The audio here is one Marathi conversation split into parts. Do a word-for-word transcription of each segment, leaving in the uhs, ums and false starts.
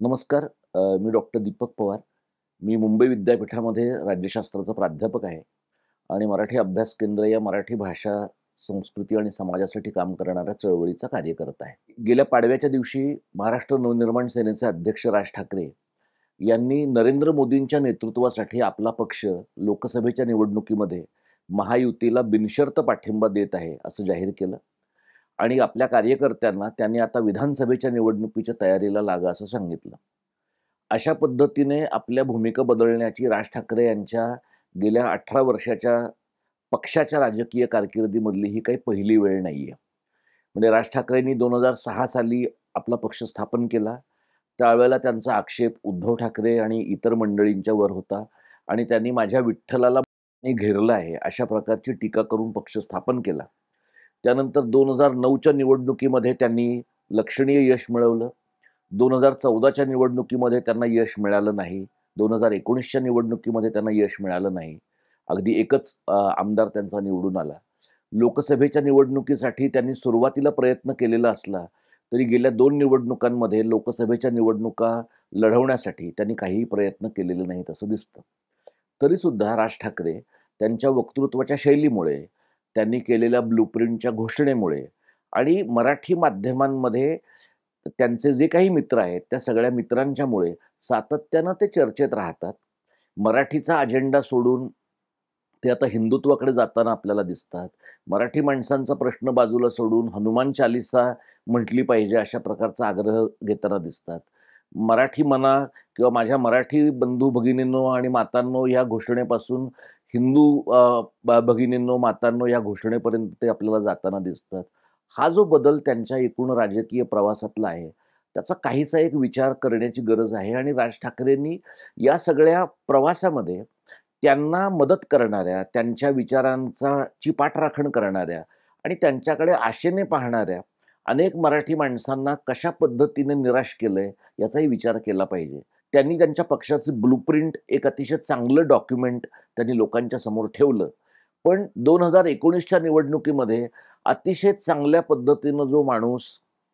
नमस्कार. अ, मी डॉक्टर दीपक पवार. मी मुंबई विद्यापीठामध्ये राज्यशास्त्राचा प्राध्यापक आहे आणि मराठी अभ्यास केंद्र या मराठी भाषा, संस्कृती आणि समाजासाठी काम करणाऱ्या चळवळीचा कार्यकर्ता आहे. गेल्या पाडव्याच्या दिवशी महाराष्ट्र नवनिर्माण सेनेचे अध्यक्ष राज ठाकरे यांनी नरेंद्र मोदींच्या नेतृत्वासाठी आपला पक्ष लोकसभेच्या निवडणुकीमध्ये महायुतीला बिनशर्त पाठिंबा देत आहे, असं जाहीर केलं आणि आपल्या कार्यकर्त्यांना त्यांनी आता विधानसभेच्या निवडणुकीच्या तयारीला लागा, असं सांगितलं. अशा पद्धतीने आपल्या भूमिका बदलण्याची राज ठाकरे यांच्या गेल्या अठरा वर्षाच्या पक्षाच्या राजकीय कारकिर्दीमधली ही काही पहिली वेळ नाहीये. म्हणजे राज ठाकरेंनी दोन हजार सहा साली आपला पक्ष स्थापन केला. त्यावेळेला त्यांचा आक्षेप उद्धव ठाकरे आणि इतर मंडळींच्यावर होता आणि त्यांनी माझ्या विठ्ठलाला घेरलं आहे, अशा प्रकारची टीका करून पक्ष स्थापन केला. त्यानंतर दोन हजार नऊच्या निवडणुकीमध्ये त्यांनी लक्षणीय यश मिळवलं. दोन हजार चौदाच्या निवडणुकीमध्ये त्यांना यश मिळालं नाही. दोन हजार एकोणीसच्या निवडणुकीमध्ये त्यांना यश मिळालं नाही. अगदी एकच अ, आमदार त्यांचा निवडून आला. लोकसभेच्या निवडणुकीसाठी त्यांनी सुरुवातीला प्रयत्न केलेला असला, तरी गेल्या दोन निवडणुकांमध्ये लोकसभेच्या निवडणुका लढवण्यासाठी त्यांनी काहीही प्रयत्न केलेले नाहीत असं दिसतं. तरीसुद्धा राज ठाकरे त्यांच्या वक्तृत्वाच्या शैलीमुळे, त्यांनी केलेल्या ब्लूप्रिंटच्या घोषणेमुळे आणि मराठी माध्यमांमध्ये त्यांचे जे काही मित्र आहेत, त्या सगळ्या मित्रांच्यामुळे सातत्यानं ते चर्चेत राहतात. मराठीचा अजेंडा सोडून ते आता हिंदुत्वाकडे जाताना आपल्याला दिसतात. मराठी माणसांचा प्रश्न बाजूला सोडून हनुमान चालीसा म्हटली पाहिजे, अशा प्रकारचा आग्रह घेताना दिसतात. मराठी म्हणा किंवा माझ्या मराठी बंधू भगिनींनो आणि मातांनो या घोषणेपासून हिंदू अ, ब भगिनींनो, मातांनो या घोषणेपर्यंत ते आपल्याला जाताना दिसतात. हा जो बदल त्यांच्या एकूण राजकीय प्रवासातला आहे, त्याचा काहीसा एक विचार करण्याची गरज आहे आणि राज ठाकरेंनी या सगळ्या प्रवासामध्ये त्यांना मदत करणाऱ्या, त्यांच्या विचारांचा ची पाठराखण करणाऱ्या आणि त्यांच्याकडे आशेने पाहणाऱ्या अनेक मराठी माणसांना कशा पद्धतीने निराश केलंय, याचाही विचार केला पाहिजे. त्यांनी त्यांच्या पक्षाचं ब्लूप्रिंट एक अतिशय चांगलं डॉक्युमेंट त्यांनी लोकांच्या समोर ठेवलं. पण दोन हजार एकोणीसच्या निवडणुकीमध्ये अतिशय चांगल्या पद्धतीनं जो माणूस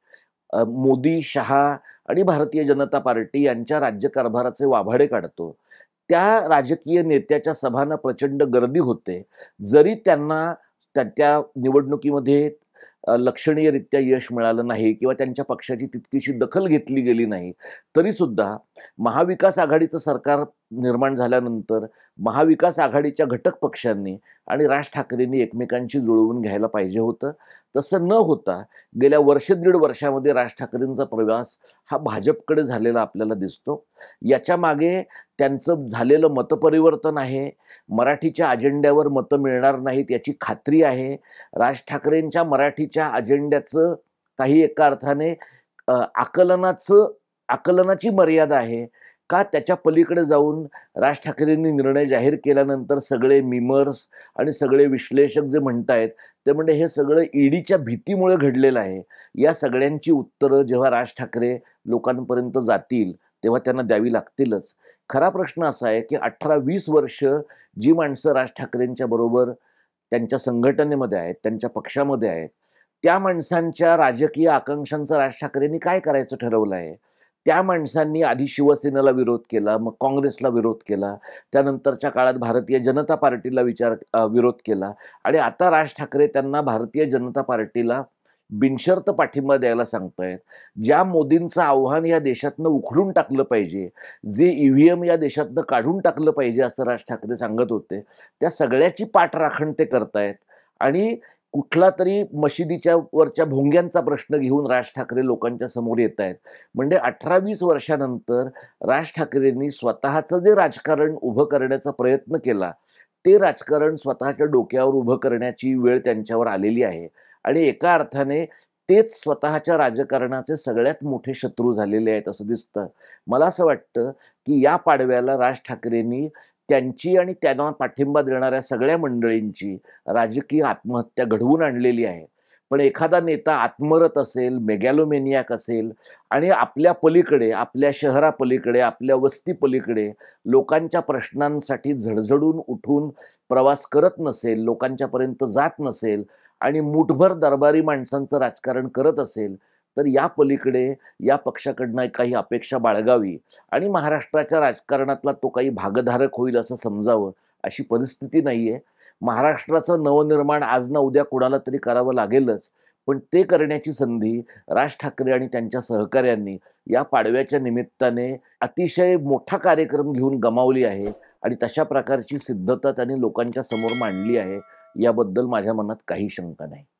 अ, मोदी, शहा आणि भारतीय जनता पार्टी यांच्या राज्यकारभाराचे वाभाडे काढतो, त्या राजकीय नेत्याच्या सभांना प्रचंड गर्दी होते. जरी त्यांना त्या त्या निवडणुकीमध्ये अ, लक्षणीयरित्या यश मिळालं नाही किंवा त्यांच्या पक्षाची तितकीशी दखल घेतली गेली नाही, तरीसुद्धा महाविकास आघाडीचं सरकार निर्माण झाल्यानंतर महाविकास आघाडीच्या घटक पक्षांनी आणि राज ठाकरेंनी एकमेकांशी जुळवून घ्यायला पाहिजे होतं. तसं न होता गेल्या वर्ष दीड वर्षामध्ये राज ठाकरेंचा प्रवास हा भाजपकडे झालेला आपल्याला दिसतो. याच्यामागे त्यांचं झालेलं मतपरिवर्तन आहे. मराठीच्या अजेंड्यावर मतं मिळणार नाहीत याची खात्री आहे. राज ठाकरेंच्या मराठीच्या अजेंड्याचं काही एका अर्थाने अ, आकलनाचं आकलनाची मर्यादा आहे का त्याच्या पलीकडे जाऊन राज ठाकरेंनी निर्णय जाहीर केल्यानंतर सगळे मीमर्स आणि सगळे विश्लेषक जे म्हणतायत, ते म्हणजे हे सगळं ईडीच्या भीतीमुळे घडलेलं आहे. या सगळ्यांची उत्तरं जेव्हा राज ठाकरे लोकांपर्यंत जातील, तेव्हा त्यांना द्यावी लागतीलच. खरा प्रश्न असा आहे, की अठरा वीस वर्ष जी माणसं राज ठाकरेंच्या बरोबर त्यांच्या संघटनेमध्ये आहेत, त्यांच्या पक्षामध्ये आहेत, त्या माणसांच्या राजकीय आकांक्षांचं राज ठाकरेंनी काय करायचं ठरवलं आहे? त्या माणसांनी आधी शिवसेनेला विरोध केला, मग काँग्रेसला विरोध केला, त्यानंतरच्या काळात भारतीय जनता पार्टीला विचार अ, विरोध केला आणि आता राज ठाकरे त्यांना भारतीय जनता पार्टीला बिनशर्त पाठिंबा द्यायला सांगतायत. ज्या मोदींचं आव्हान या देशातनं उखडून टाकलं पाहिजे, जे ईव्हीएम या देशातनं काढून टाकलं पाहिजे असं राज ठाकरे सांगत होते, त्या सगळ्याची पाठराखण ते करतायत आणि कुठला तरी मशिदीच्या वरच्या भोंग्यांचा प्रश्न घेऊन राज ठाकरे लोकांच्या समोर येतायत. म्हणजे अठरा वीस वर्षानंतर राज ठाकरेंनी स्वतःचं जे राजकारण उभं करण्याचा प्रयत्न केला, ते राजकारण स्वतःच्या डोक्यावर उभं करण्याची वेळ त्यांच्यावर आलेली आहे आणि एका अर्थाने तेच स्वतःच्या राजकारणाचे सगळ्यात मोठे शत्रू झालेले आहेत असं दिसतं. मला असं वाटतं, की या पाडव्याला राज ठाकरेंनी त्यांची आणि त्यांना पाठिंबा देणाऱ्या सगळ्या मंडळींची राजकीय आत्महत्या घडवून आणलेली आहे. पण एखादा नेता आत्मरत असेल, मेगॅलोमॅनियाक असेल आणि आपल्या पलीकडे, आपल्या शहरापलीकडे, आपल्या वस्तीपलीकडे लोकांच्या प्रश्नांसाठी झडझडून उठून प्रवास करत नसेल, लोकांच्यापर्यंत जात नसेल आणि मूठभर दरबारी माणसांचं राजकारण करत असेल, तर या पलीकडे या पक्षाकडनं काही अपेक्षा बाळगावी आणि महाराष्ट्राच्या राजकारणातला तो काही भागधारक होईल असं समजावं, अशी परिस्थिती नाहीये. महाराष्ट्राचं नवनिर्माण आज ना उद्या कुणाला तरी करावं लागेलच. पण ते करण्याची संधी राज ठाकरे आणि त्यांच्या सहकाऱ्यांनी या पाडव्याच्या निमित्ताने अतिशय मोठा कार्यक्रम घेऊन गमावली आहे आणि तशा प्रकारची सिद्धता त्यांनी लोकांच्या समोर मांडली आहे. याबद्दल माझ्या मनात काही शंका नाही.